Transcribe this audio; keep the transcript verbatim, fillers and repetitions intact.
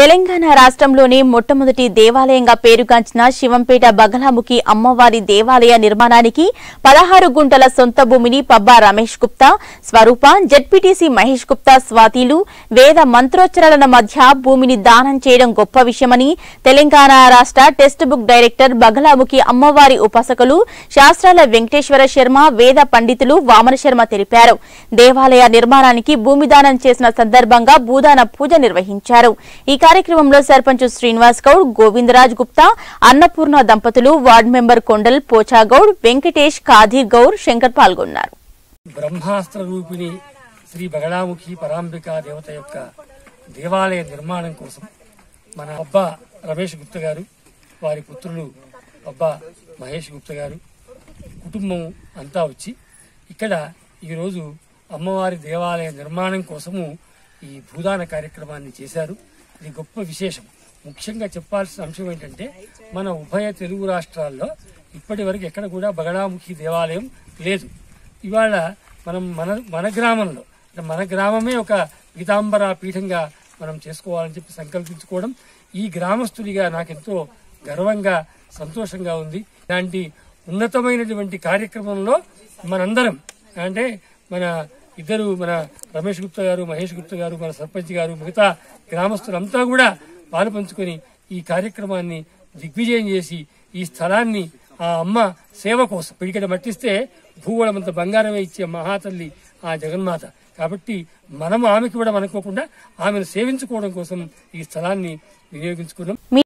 తెలంగాణ రాష్ట్రంలోని మొట్టమొదటి దేవాలయంగా పేరుగాంచిన శివంపేట బగలాముఖి అమ్మవారి దేవాలయ నిర్మాణానికి పదహారు గుంటల సొంత భూమిని పబ్బా రమేష్ గుప్తా, స్వరూప, జెడ్పీటీసీ మహేష్ గుప్తా స్వాతిలు వేద మంత్రోచ్చరణల మధ్య భూమిని దానం చేయడం గొప్ప విషయమని తెలంగాణ రాష్ట్ర టెక్స్ట్ బుక్ డైరెక్టర్ బగలాముఖి అమ్మవారి ఉపాసకులు శాస్త్రాల వెంకటేశ్వర శర్మ, వేద పండితులు వామన శర్మ తెలిపారు. దేవాలయ నిర్మాణానికి భూమి దానం చేసిన సందర్భంగా భూదాన పూజ నిర్వహించారు. ఈ కార్యక్రమంలో సర్పంచ్ శ్రీనివాస్ గౌడ్, గోవిందరాజ్ గుప్తా, అన్నపూర్ణ దంపతులు, వార్డు మెంబర్ కొండల్ పోచాగౌడ్, వెంకటేష్, ఖాదీర్ గౌర్, శంకర్ పాల్గొన్నారు. బ్రహ్మాస్త్ర రూపిణి శ్రీ బగలాముఖి పరాంబికా దేవత యొక్క దేవాలయ నిర్మాణం కోసం మన అబ్బా రమేష్ గుప్తా గారు, వారి పుత్రులు అబ్బా మహేష్ గుప్తా గారు కుటుంబం అంతా వచ్చి ఇక్కడ ఈరోజు అమ్మవారి దేవాలయ నిర్మాణం కోసము ఈ భూదాన కార్యక్రమాన్ని చేశారు. ఇది గొప్ప విశేషం. ముఖ్యంగా చెప్పాల్సిన అంశం ఏంటంటే మన ఉభయ తెలుగు రాష్ట్రాల్లో ఇప్పటి వరకు ఎక్కడ కూడా బగలాముఖి దేవాలయం లేదు. ఇవాళ మనం మన మన గ్రామంలో మన గ్రామమే ఒక పీతాంబర పీఠంగా మనం చేసుకోవాలని చెప్పి సంకల్పించుకోవడం ఈ గ్రామస్తుడిగా నాకెంతో గర్వంగా సంతోషంగా ఉంది. ఇలాంటి ఉన్నతమైనటువంటి కార్యక్రమంలో మనందరం అంటే మన ఇద్దరు మన రమేష్ గుప్తా గారు, మహేష్ గుప్తా గారు, మన సర్పంచ్ గారు, మిగతా గ్రామస్తులంతా కూడా పాలు పంచుకొని ఈ కార్యక్రమాన్ని దిగ్విజయం చేసి ఈ స్థలాన్ని ఆ అమ్మ సేవ కోసం పిడికెట మట్టిస్తే భూగోళమంత బంగారమే ఇచ్చే మహాతల్లి ఆ జగన్మాత. కాబట్టి మనము ఆమెకి కూడా అనుకోకుండా ఆమెను సేవించుకోవడం కోసం ఈ స్థలాన్ని వినియోగించుకున్నాం.